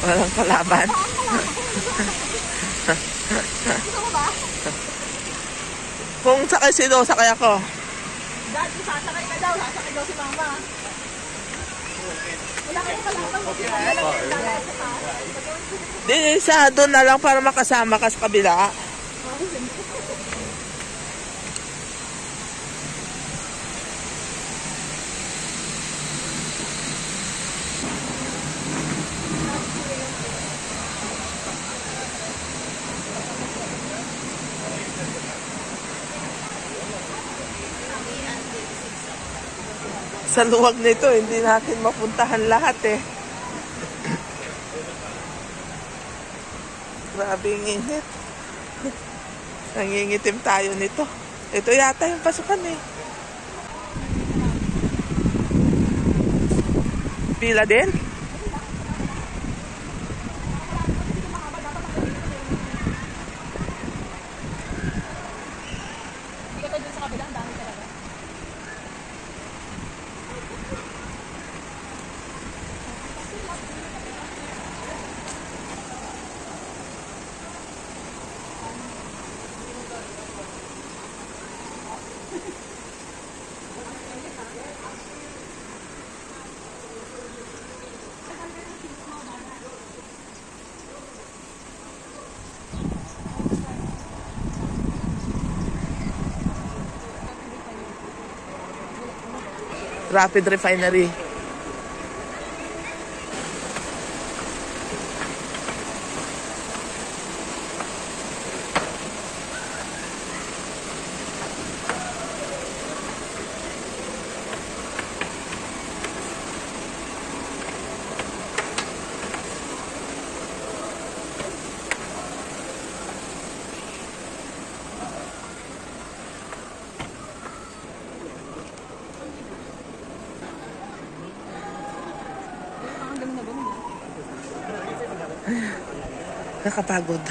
Walang kalaban. Gusto mo ba? Kung sakay sino, sakay ako. Dati sasakay ka daw. Sasakay daw si mama. Wala kayong kalaban. Di sa doon na lang para makasama ka sa kabila. Sa luwag nito, hindi natin mapuntahan lahat eh. Grabing init. Nangingitim tayo nito. Ito yata yung pasukan eh. Pila din? Hindi ka doon sa kabila. Ang dami talaga. Rapid Refinery. Nakapagod.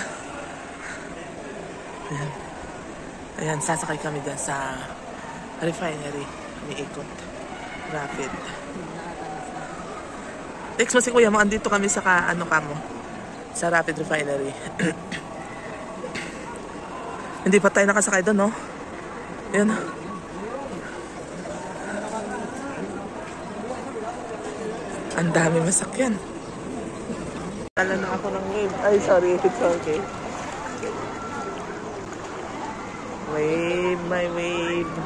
Ayan. Ayan, sasakay kami dyan sa refinery. Umiikot. Rapid. Text mo si Kuya mo, andito kami sa sa Rapid Refinery. Hindi pa tayo nakasakay doon, no? Ayan. Ang dami masakyan. Tala na ako ng wave. Ay, sorry. It's okay. Wave, my wave.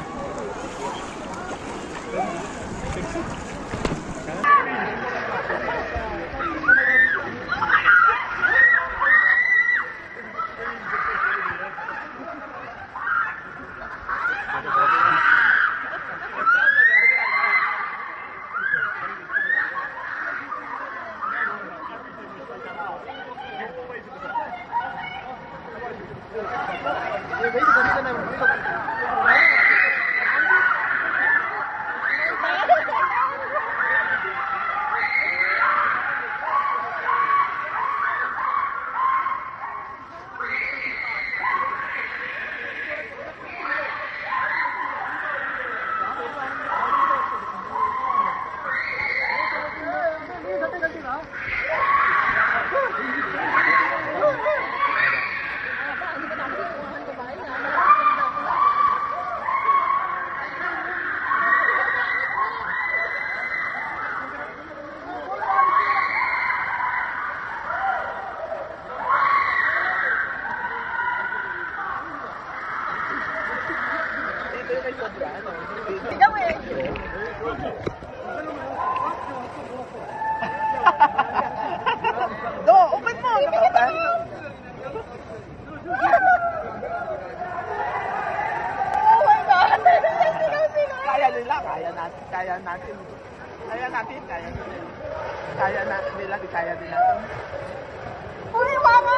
Do, open mo. Open. Oh my God! Kaya nila, kaya natin. Kaya natin. Kaya natin, kaya nila. Kaya natin nila, kaya din natin. Uy, mama!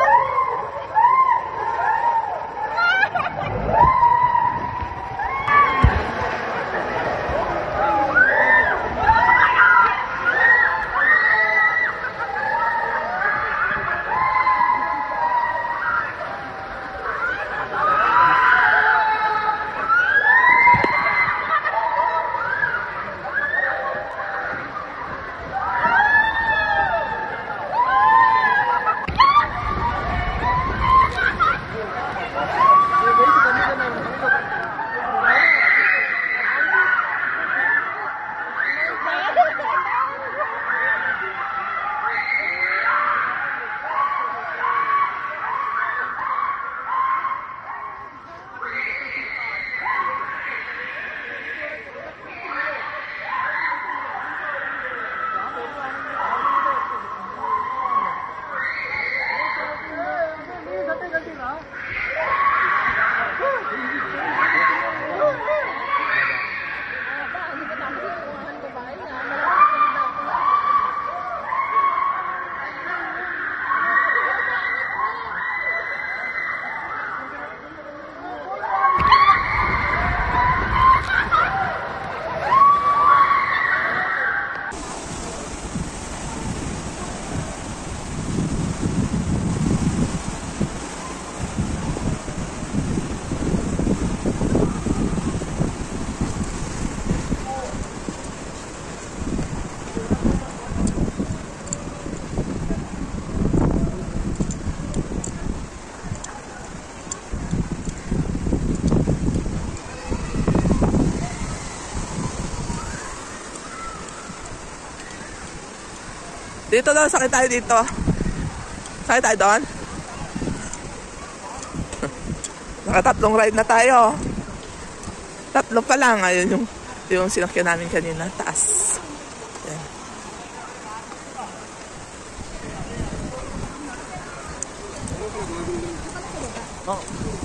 Dito daw, sakit tayo dito. Sakit tayo doon. Nakatatlong ride na tayo. Tatlo pa lang. Ayun yung sinakyan namin kanina. Taas. Yan. Oh.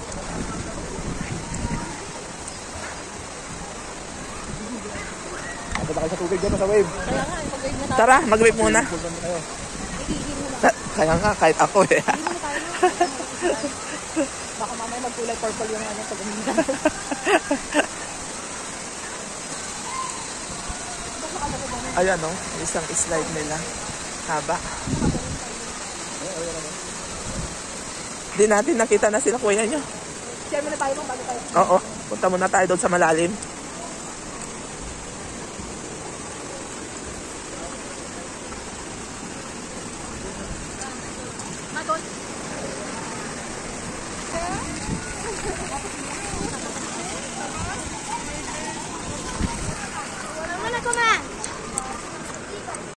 Punta kayo sa tubig dyan sa wave. Kaya nga, pag-wave na tayo. Tara, mag-wave muna. Punta na kayo. Kaya nga, kahit ako eh. Baka mamaya magkulay purple yung ano pag uminda. Ayan o, isang slide nila. Haba. Di natin nakita na sila kuya nyo. Share muna tayo bago tayo. Oo, punta muna tayo doon sa malalim.